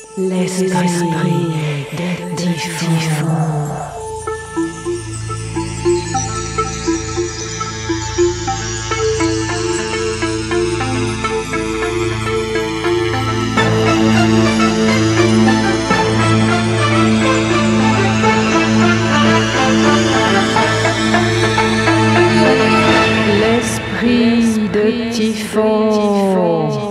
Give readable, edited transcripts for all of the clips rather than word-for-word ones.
l'esprit de Typhon. L'esprit de Typhon.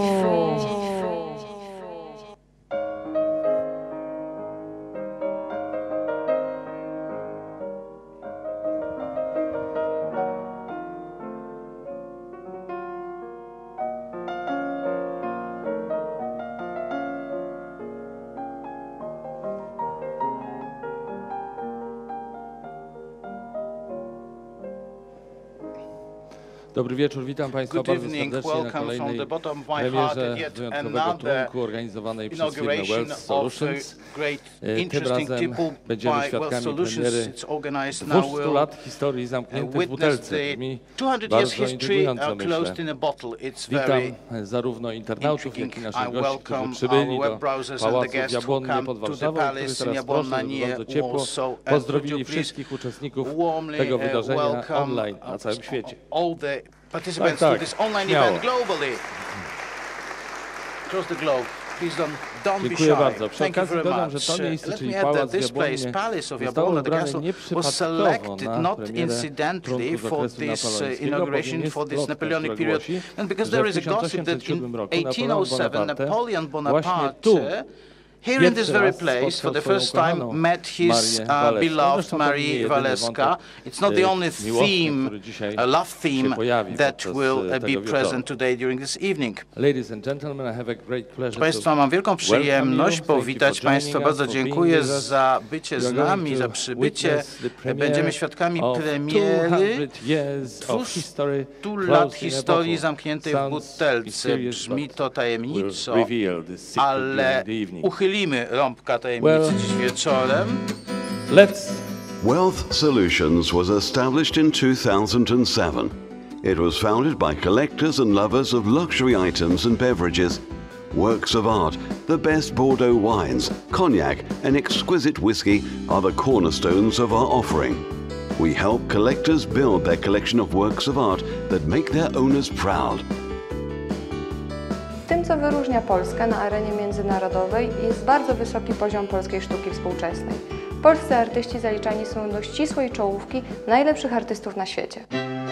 Dobry wieczór, witam Państwa bardzo serdecznie na kolejnej premierze wyjątkowego trunku organizowanej przez firmę Wealth Solutions. Tym razem będziemy świadkami premiery 200 lat historii zamkniętych w butelce. Brzmi bardzo intrygująco, myślę. Witam zarówno internautów, jak i naszych gości, którzy przybyli do Pałacu w Jabłonnie pod Warszawą, którzy teraz proszę, żeby bardzo ciepło pozdrowili wszystkich uczestników tego wydarzenia online na całym świecie. Participants to this online event globally. Across the globe. Please don't be shy. Bardzo. Przy okazji dodam, że to miejsce, czyli Pałac w Jabłonnie, zostało wybrane nieprzypadkowo na premierę trunku z okresu napoleońskiego, bowiem jest plotka, która głosi, że w 1807 roku Napoleon Bonaparte właśnie tu, here in this very place, for the first time, met his beloved Marie Waleska. It's not the only theme, a love theme, that will be present today during this evening. Ladies and gentlemen, I have a great pleasure. Proszę Państwa, mam wielką przyjemność powitać Państwa. Bardzo dziękuję za bycie z nami, za przybycie. Będziemy świadkami premiery 200 lat historii zamkniętej w butelce. Brzmi to tajemniczo, ale uchylimy rąbka tajemnicy dziś wieczorem. Wealth Solutions was established in 2007. It was founded by collectors and lovers of luxury items and beverages, works of art, the best Bordeaux wines, cognac and exquisite whiskey are the cornerstones of our offering. We help collectors build their collection of works of art that make their owners proud. Tym, co wyróżnia Polskę na arenie międzynarodowej, jest bardzo wysoki poziom polskiej sztuki współczesnej. Polscy artyści zaliczani są do ścisłej czołówki najlepszych artystów na świecie.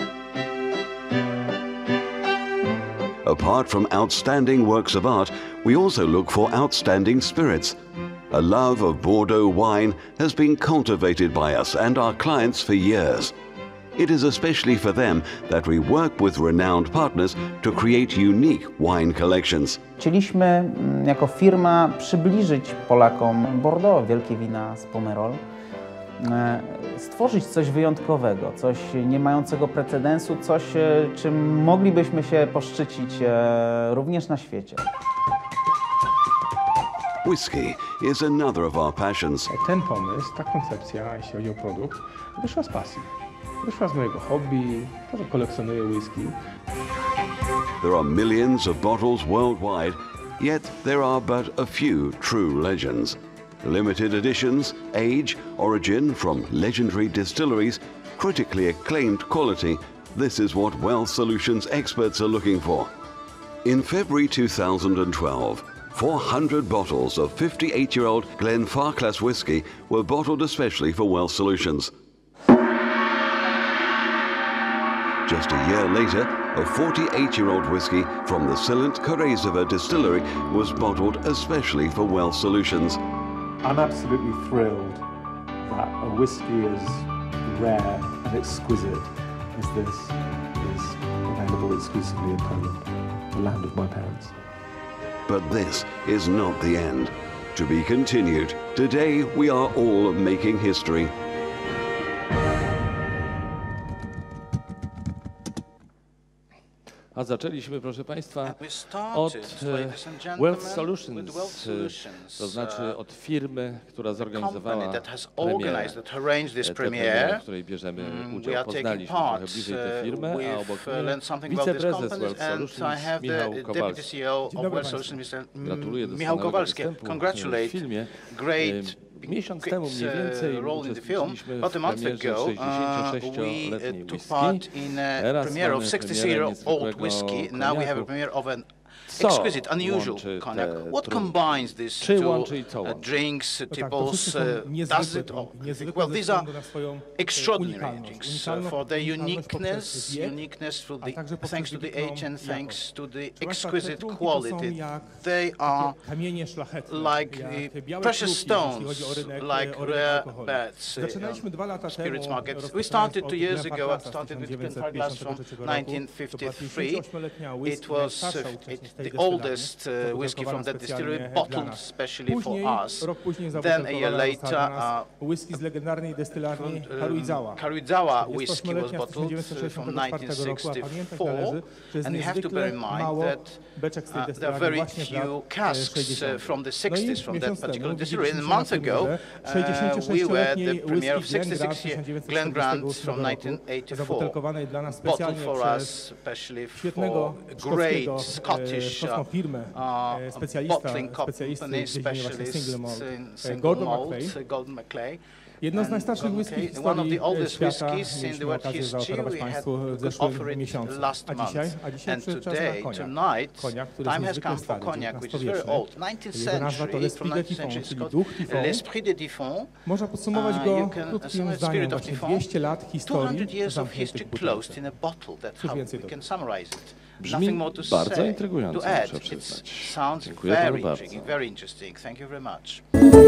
Apart from outstanding works of art, we also look for outstanding spirits. A love of Bordeaux wine has been cultivated by us and our clients for years. It is especially for them that we work with renowned partners to create unique wine collections. Chcieliśmy jako firma przybliżyć Polakom Bordeaux, wielkie wina z Pomerol, stworzyć coś wyjątkowego, coś nie mającego precedensu, coś, czym moglibyśmy się poszczycić również na świecie. Whisky is another of our passions. Ten pomysł, ta koncepcja, jeśli chodzi o produkt, wyszła z pasji. Wyszła z mojego hobby, to, że kolekcjonuję whisky. There are millions of bottles worldwide, yet there are but a few true legends. Limited editions, age, origin from legendary distilleries, critically acclaimed quality, this is what Wealth Solutions experts are looking for. In February 2012, 400 bottles of 58-year-old Glenfarclas whiskey were bottled especially for Wealth Solutions. Just a year later, a 48-year-old whiskey from the Silent Korezovo distillery was bottled especially for Wealth Solutions. I'm absolutely thrilled that a whiskey as rare and exquisite as this is available exclusively in Poland, the land of my parents. But this is not the end. To be continued. Today we are all making history. A zaczęliśmy, proszę Państwa, od Wealth Solutions, to znaczy od firmy, która zorganizowała premierę, w której bierzemy udział. Poznaliśmy trochę bliżej tę firmę, a obok mnie wiceprezes Wealth Solutions Michał Kowalski. Gratuluję doskonałego występu w filmie. Miesiąc temu mniej więcej uczestniczyliśmy w premierze 66-letniej whisky. Teraz mamy premierę niezwykłego koniaku. Exquisite, unusual cognac. What combines these two drinks, typos? Does it all? Well, these are extraordinary drinks for their uniqueness, thanks to the age and thanks to the exquisite quality. They are like precious stones, like rare beds. Spirits markets. We started 2 years ago. I started with Glenfarclas glass from 1953. It was the oldest whiskey from that distillery, bottled specially for us. Then a year later, Karuizawa whiskey was bottled from 1964, and you have to bear in mind that there are very few casks from the 60s from that particular distillery. And a month ago, we were at the premiere of 66-year Glen Grant from 1984, bottled for us especially for great Scottish bottling company, specialist in single malt, Gordon Macleay. Jedno z najstarszych whisky w historii świata, mieliśmy okazję offered it last month, and today, tonight, time has come for cognac, which is very old, 19th century, from 19th century, it's called L'Esprit de Diffon. Można podsumować go krótkim zdaniem, właśnie 200 lat historii 200 years of history closed in a bottle, that's how we can summarize it. Brzmi bardzo intrygująco, muszę przyznać. Dziękuję panu bardzo. Very interesting. Thank you very much.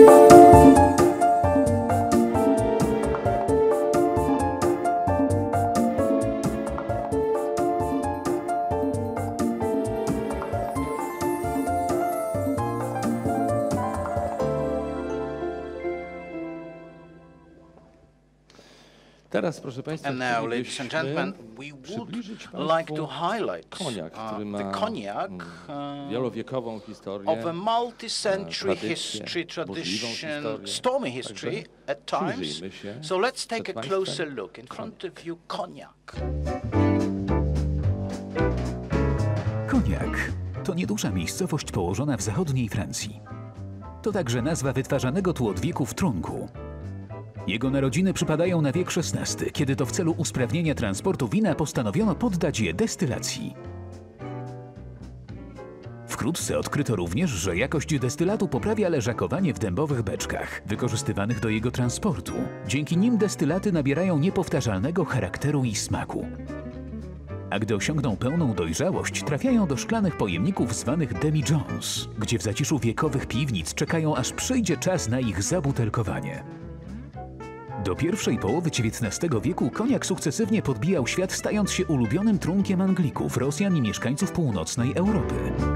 Teraz, proszę Państwa, ladies and gentlemen, we would like to highlight the cognac, wielowiekową historię, of a multi-century history, tradition, stormy history at times. So let's take a closer look. In front of you, cognac. Cognac to nieduża miejscowość położona w zachodniej Francji. To także nazwa wytwarzanego tu od wieków trunku. Jego narodziny przypadają na wiek XVI, kiedy to w celu usprawnienia transportu wina postanowiono poddać je destylacji. Wkrótce odkryto również, że jakość destylatu poprawia leżakowanie w dębowych beczkach, wykorzystywanych do jego transportu. Dzięki nim destylaty nabierają niepowtarzalnego charakteru i smaku. A gdy osiągną pełną dojrzałość, trafiają do szklanych pojemników zwanych demijohns, gdzie w zaciszu wiekowych piwnic czekają, aż przyjdzie czas na ich zabutelkowanie. Do pierwszej połowy XIX wieku koniak sukcesywnie podbijał świat, stając się ulubionym trunkiem Anglików, Rosjan i mieszkańców północnej Europy.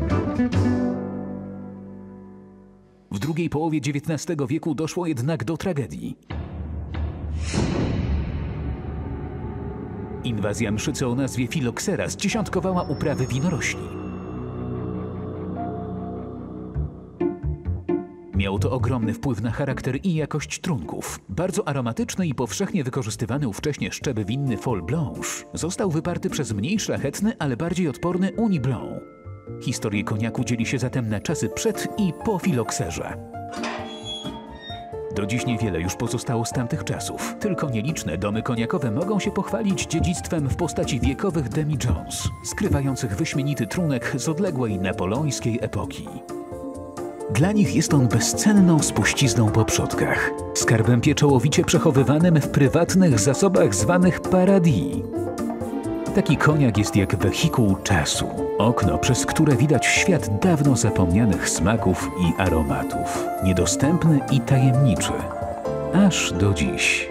W drugiej połowie XIX wieku doszło jednak do tragedii. Inwazja mszycy o nazwie Phylloxera zdziesiątkowała uprawy winorośli. Miało to ogromny wpływ na charakter i jakość trunków. Bardzo aromatyczny i powszechnie wykorzystywany ówcześnie szczep winny Folle Blanche został wyparty przez mniej szlachetny, ale bardziej odporny Ugni Blanc. Historię koniaku dzieli się zatem na czasy przed i po Phylloxerze. Do dziś niewiele już pozostało z tamtych czasów. Tylko nieliczne domy koniakowe mogą się pochwalić dziedzictwem w postaci wiekowych demijohns, skrywających wyśmienity trunek z odległej napoleońskiej epoki. Dla nich jest on bezcenną spuścizną po przodkach, skarbem pieczołowicie przechowywanym w prywatnych zasobach zwanych paradis. Taki koniak jest jak wehikuł czasu, okno, przez które widać świat dawno zapomnianych smaków i aromatów, niedostępny i tajemniczy, aż do dziś.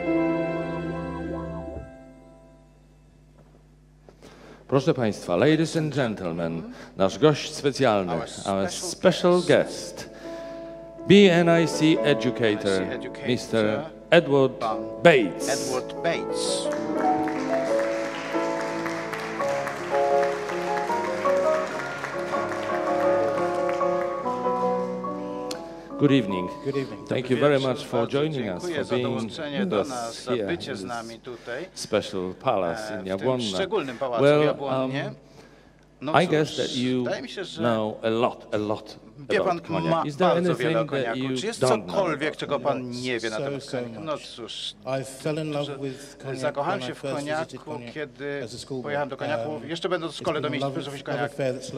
Proszę Państwa, ladies and gentlemen, nasz gość specjalny, our special guest, BNIC educator, Mr. Edward Bates. Good evening. Good evening. Thank you very much for joining us, for being with us here bycie z nami tutaj, special palace in Jabłonna. szczególnym pałacu w Jabłonnie. I guess that you know a lot Wie pan about cognac. Is there bardzo wiele o anything that koniaku. you Czy jest don't cokolwiek, know? czego pan nie wie na temat koniaku? No cóż, zakochałem się w koniaku, kiedy pojechałem do koniaku, jeszcze będąc w szkole do miejsca wysokości koniaku.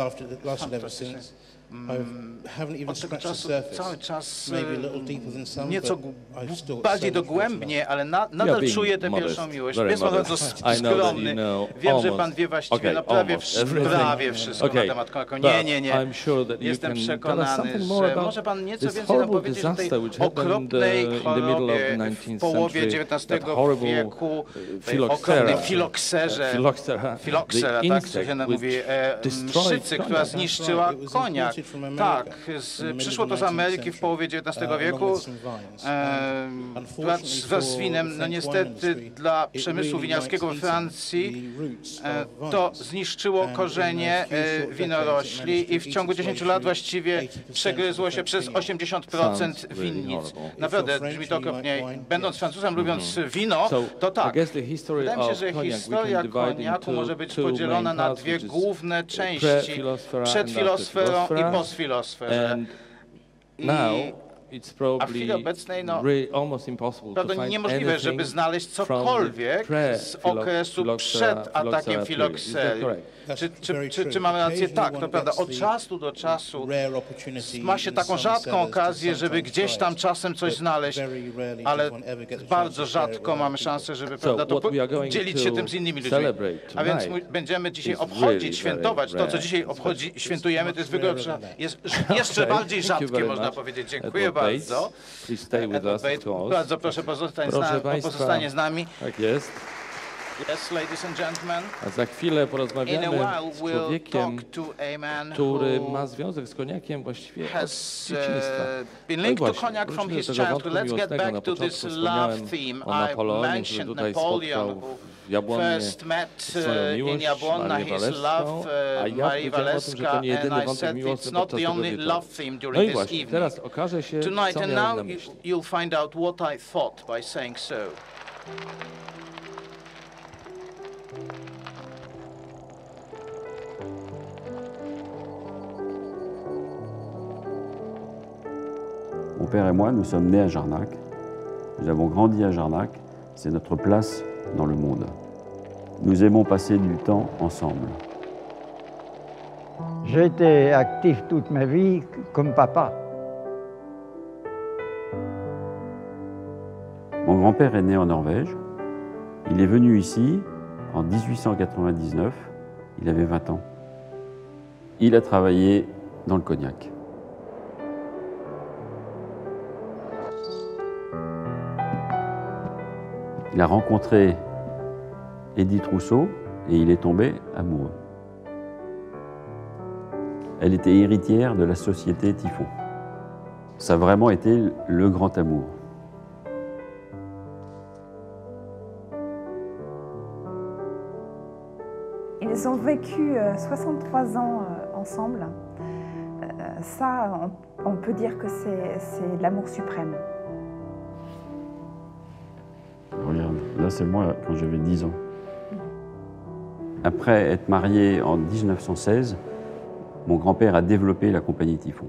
Od tego czasu cały czas nieco bardziej dogłębnie, ale nadal czuję tę pierwszą miłość. Jest pan bardzo skromny. Wiem, że pan wie właściwie prawie wszystko na temat koniaku. Nie. Jestem przekonany, że może pan nieco więcej nam powiedzieć o tej okropnej chorobie w połowie XIX wieku, tej okropnej filoksera, tak się mówi, mszycy, która zniszczyła koniak. Tak, przyszło to z Ameryki w połowie XIX wieku wraz z winem. No niestety dla przemysłu winiarskiego we Francji to zniszczyło korzenie winorośli i w ciągu 10 lat właściwie przegryzło się przez 80% winnic. Naprawdę brzmi to okropnie. Będąc Francuzem, lubiąc wino, to tak. Wydaje mi się, że historia koniaku może być podzielona na dwie główne części. Przed filosferą i postfilosferę. A w chwili obecnej prawda niemożliwe, żeby znaleźć cokolwiek z okresu przed atakiem filoksery. Czy mamy rację? Tak, to prawda. Od czasu do czasu ma się taką rzadką okazję, żeby gdzieś tam czasem coś znaleźć, ale bardzo rzadko mamy szansę, żeby dzielić się tym z innymi ludźmi. A więc będziemy dzisiaj obchodzić, świętować. To, co dzisiaj świętujemy, to jest jeszcze bardziej rzadkie, można powiedzieć. Dziękuję bardzo. Bardzo proszę pozostanie z nami. Tak jest. Yes, ladies and gentlemen. A za chwilę porozmawiamy z człowiekiem, który ma związek z koniakiem właściwie od dzieciństwa. Linked to cognac from his childhood. Let's get back to this love theme. I mentioned Napoleon, who first met in Jabłonna his love Marii Waleska, and I said it's not the only love theme during this evening. Tonight and now you'll find out what I thought by saying so. Mon père et moi, nous sommes nés à Jarnac. Nous avons grandi à Jarnac. C'est notre place dans le monde. Nous aimons passer du temps ensemble. J'ai été actif toute ma vie comme papa. Mon grand-père est né en Norvège. Il est venu ici en 1899. Il avait 20 ans. Il a travaillé dans le cognac. Il a rencontré Edith Rousseau et il est tombé amoureux. Elle était héritière de la société Typhon. Ça a vraiment été le grand amour. Ils ont vécu 63 ans ensemble. Ça, on peut dire que c'est l'amour suprême. Regarde, là c'est moi quand j'avais 10 ans. Après être marié en 1916, mon grand-père a développé la compagnie Typhon.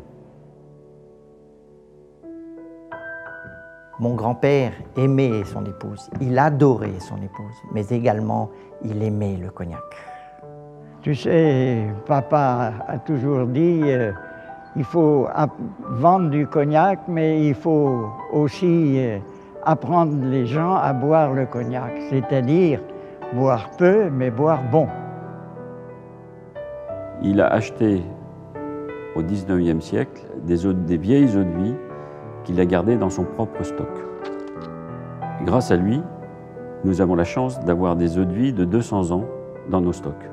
Mon grand-père aimait son épouse, il adorait son épouse, mais également il aimait le cognac. Tu sais, papa a toujours dit il faut vendre du cognac, mais il faut aussi apprendre les gens à boire le cognac, c'est-à-dire boire peu, mais boire bon. Il a acheté au XIXe siècle des vieilles eaux-de-vie qu'il a gardées dans son propre stock. Grâce à lui, nous avons la chance d'avoir des eaux-de-vie de 200 ans dans nos stocks.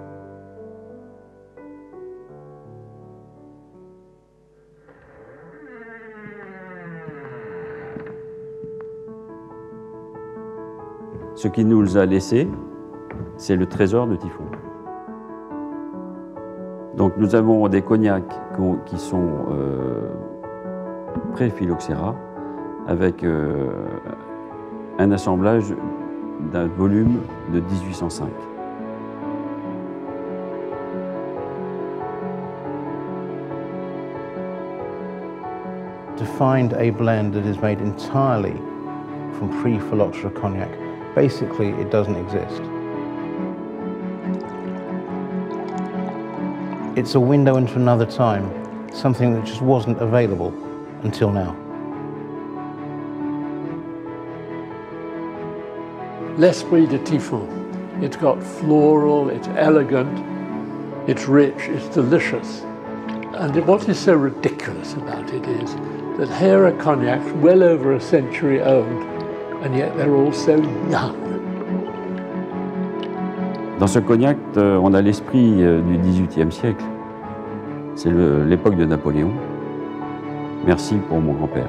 Ce qu'il nous a laissé, c'est le trésor de Typhon. Donc nous avons des cognacs qui sont pré-phylloxéra avec un assemblage d'un volume de 1805. To find a blend that is made entirely from pre-phylloxera cognac, basically it doesn't exist. It's a window into another time, something that just wasn't available until now. L'Esprit de Typhon. It's got floral, it's elegant, it's rich, it's delicious. And what is so ridiculous about it is that here are cognacs well over a century old, and yet they're all so young. Dans ce cognac, on a l'esprit du XVIIIe siècle. C'est l'époque de Napoléon. Merci pour mon grand-père.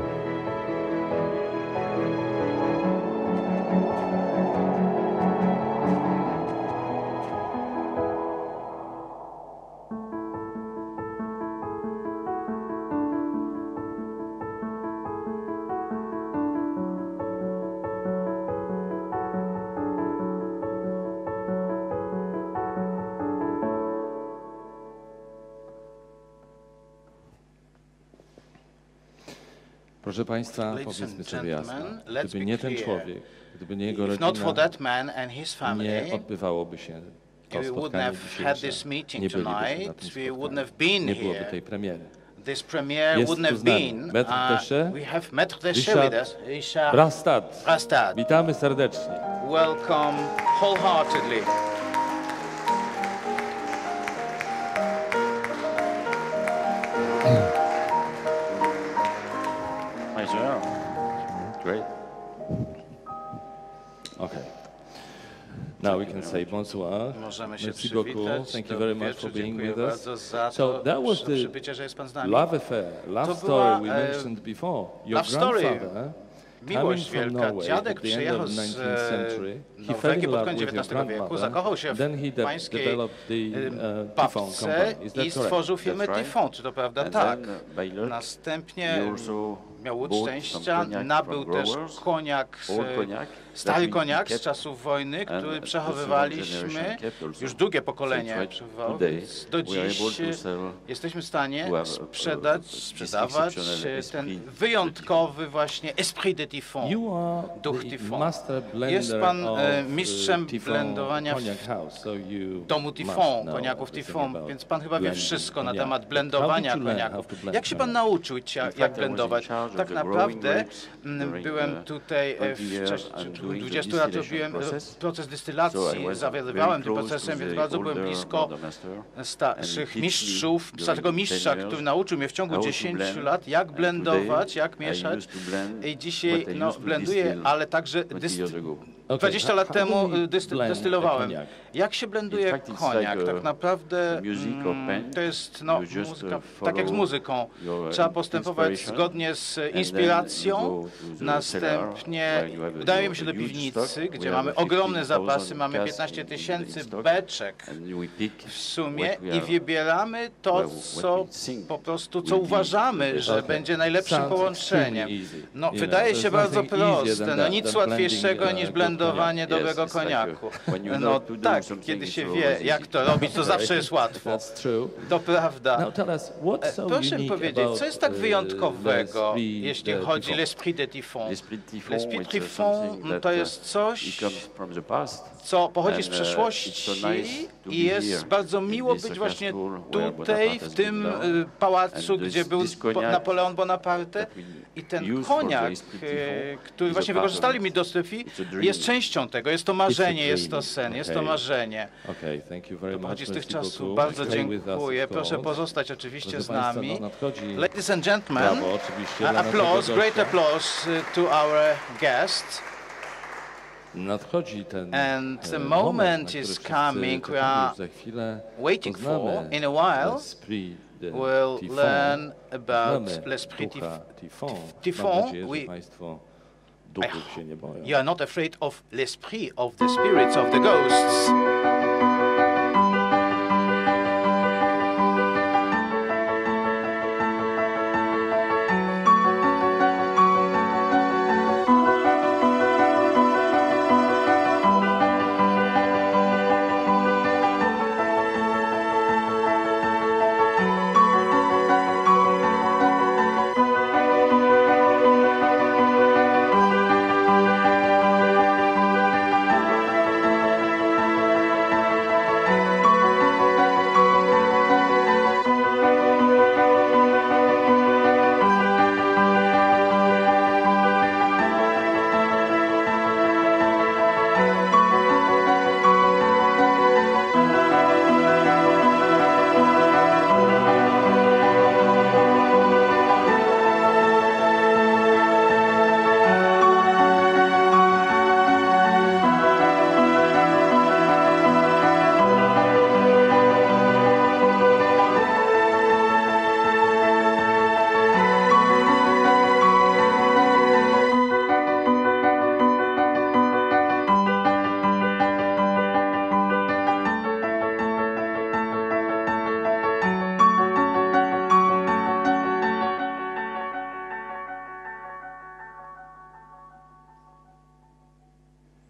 Proszę Państwa, powiedzmy sobie jasno, gdyby nie ten człowiek, gdyby nie jego rodzina, nie odbywałoby się to spotkanie dzisiejsze, nie bylibyśmy na tym spotkaniu, nie byłoby tej premiery. This premiere Jest wouldn't have been. We have Maître Déchet with us, Richard Brastad. Witamy serdecznie. Welcome wholeheartedly. Great. Okay. Now we can say bonsoir. Merci beaucoup. Thank you very much for being with us. So that was the love affair, love story we mentioned before. Your grandfather, miłość wielka. Dziadek przyjechał z Norwegii pod koniec XIX wieku, zakochał się w pańskiej babce i stworzył firmę Typhon. Czy to prawda? Tak. Następnie miał łód szczęścia, nabył też koniak, stary koniak z czasów wojny, który przechowywaliśmy, już drugie pokolenie przechowywało, więc do dziś jesteśmy w stanie sprzedawać ten wyjątkowy właśnie Esprit de Typhon, duch Typhon. Jest pan mistrzem blendowania w domu Typhon, koniaków Typhon, więc pan chyba wie wszystko na temat blendowania koniaków. Jak się pan nauczył, jak blendować? Tak naprawdę byłem tutaj w 20 lat robiłem proces dystylacji, zawiadywałem tym procesem, więc bardzo byłem blisko starszych mistrzów, starszego mistrza, który nauczył mnie w ciągu 10 lat, jak blendować, jak mieszać. I dzisiaj blenduję, ale także 20 lat temu destylowałem. Jak się blenduje koniak? Tak naprawdę to jest muzyka, tak jak z muzyką. Trzeba postępować zgodnie z inspiracją. Następnie udajemy się do piwnicy, gdzie mamy ogromne zapasy, mamy 15 000 beczek w sumie i wybieramy to, co po prostu, co uważamy, że będzie najlepszym połączeniem. Wydaje się bardzo proste, nic łatwiejszego niż blendowanie dobrego koniaku. Tak, kiedy się wie, jak to robić, to zawsze jest łatwo. To prawda. Proszę mi powiedzieć, co jest tak wyjątkowego, jeśli chodzi o l'esprit de Typhon? L'esprit de Typhon to jest coś, co pochodzi z przeszłości i jest bardzo miło być właśnie tutaj, w tym pałacu, gdzie był Napoleon Bonaparte. I ten koniak, który właśnie wykorzystali mi do Sophie, jest częścią tego. Jest to marzenie, jest to sen, jest to marzenie. To pochodzi z tych czasów. Bardzo dziękuję. Proszę pozostać oczywiście z nami. Ladies and gentlemen, applause, great applause to our guests. Nadchodzi ten and the moment is coming we are waiting for. In a while, we'll learn about l'esprit Typhon. You are not afraid of l'esprit, of the spirits, of the ghosts.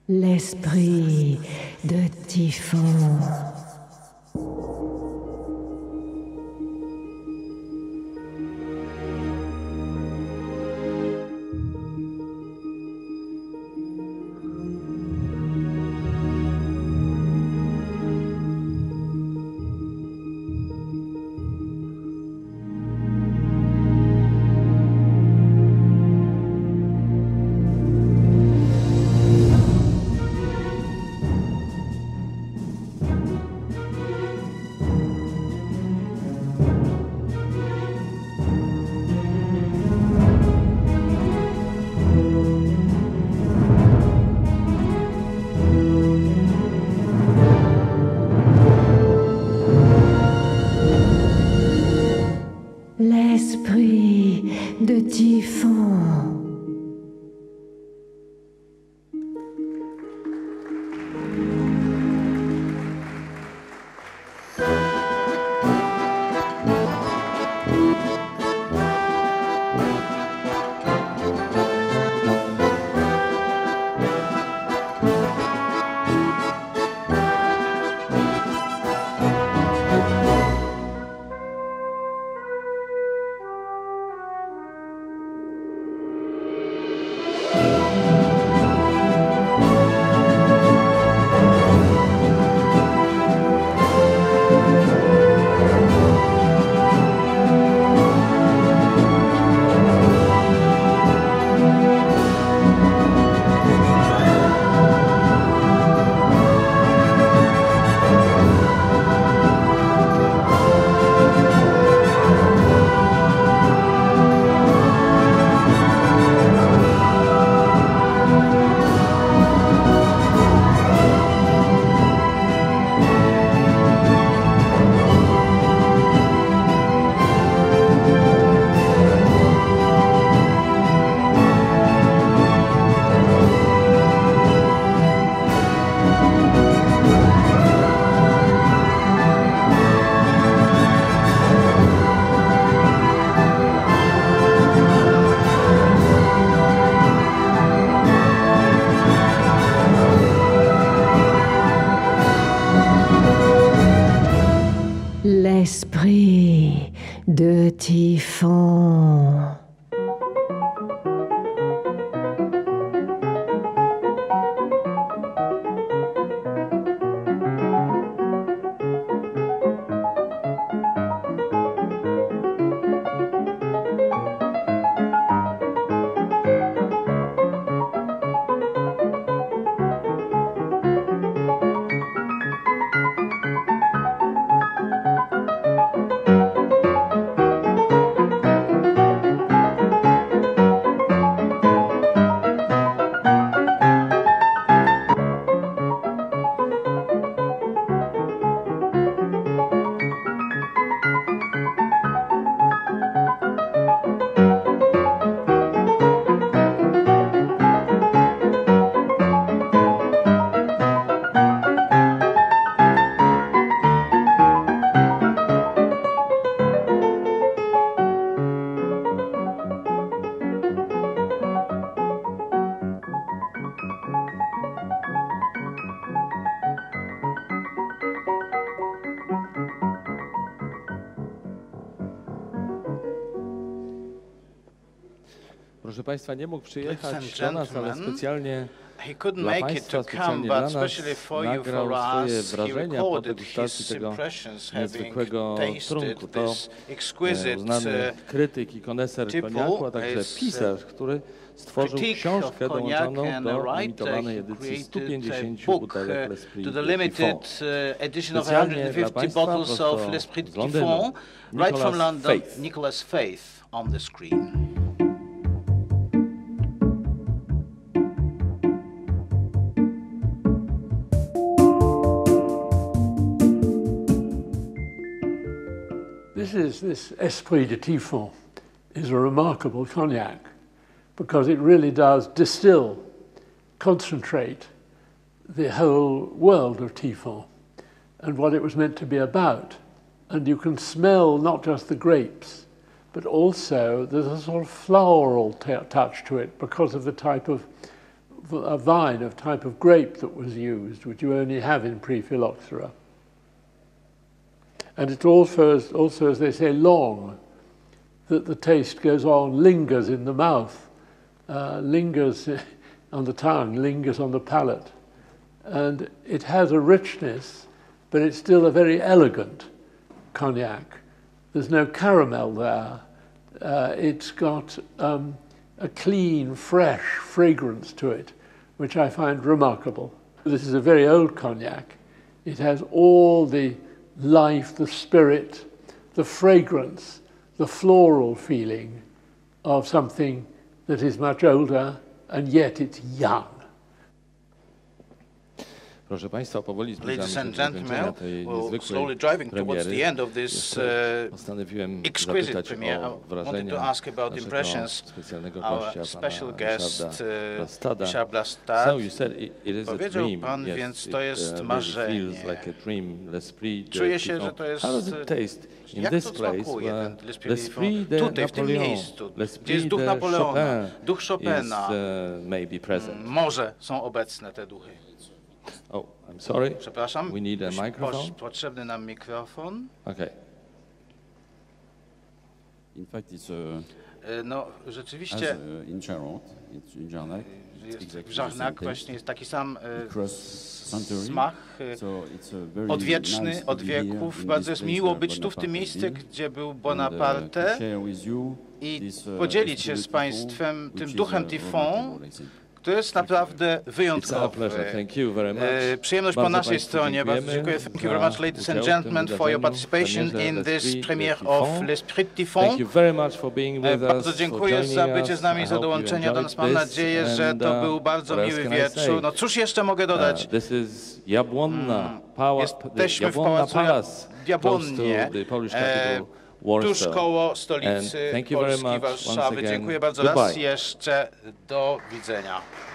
L'esprit de Typhon. L'esprit de Typhon. L'esprit de Typhon. Proszę Państwa, nie mógł przyjechać do nas, ale specjalnie He couldn't dla make it Państwa, to specjalnie come, dla but nas especially for you, nagrał for swoje us, he wrażenia po recorded degustacji his tego impressions, having niezwykłego trunku. tasted To this exquisite znany krytyk i koneser koniaku, a także pisarz, który stworzył książkę dołączoną do limitowanej edycji 150 butelek L'Esprit de Typhon. Specjalnie dla Państwa, prosto z Londynu, right from London, Faith. Nicholas Faith on the screen. This Esprit de Typhon is a remarkable cognac because it really does distill, concentrate the whole world of Typhon and what it was meant to be about. And you can smell not just the grapes, but also there's a sort of floral touch to it because of the type of a vine of type of grape that was used, which you only have in Pre-Phylloxera. And it's also, as they say, long, that the taste goes on, lingers in the mouth, lingers on the tongue, lingers on the palate. And it has a richness, but it's still a very elegant cognac. There's no caramel there. It's got a clean, fresh fragrance to it, which I find remarkable. This is a very old cognac. It has all the life, the spirit, the fragrance, the floral feeling of something that is much older, and yet it's young. Proszę Państwa, powoli Ladies and zbliżamy się do zakończenia tej niezwykłej premiery. Postanowiłem zapytać o wrażenia naszego specjalnego gościa, pana Ryszarda Blastada. So you said it is a dream. Pan, yes, więc to jest marzenie. Feels like a dream. L'Esprit de Czuję się, że to jest... How does it taste in this place where l'Esprit de tutaj, w tym miejscu, gdzie jest duch Napoleona, duch Chopina, maybe present. Może są obecne te duchy. Oh, I'm sorry. Przepraszam. We need a microphone. Potrzebny nam mikrofon. Okay. In fact, it's a, no, rzeczywiście in Charente, in Jarnac, w Jarnac właśnie jest taki sam smak odwieczny, od wieków. Bardzo jest miło być tu w tym miejscu, gdzie był Bonaparte i podzielić się z Państwem tym duchem Typhon. To jest naprawdę wyjątkowe. Przyjemność po naszej stronie. Bardzo dziękuję. Thank you very much, ladies and gentlemen, for your participation in this premiere of L'Esprit de Typhon. Bardzo dziękuję za bycie z nami, za dołączenie do nas. Mam nadzieję, że to był bardzo miły wieczór. No cóż jeszcze mogę dodać? Jesteśmy w Pałacu Jabłonnie, tuż koło stolicy Polski, Warszawy. Dziękuję bardzo raz jeszcze. Do widzenia.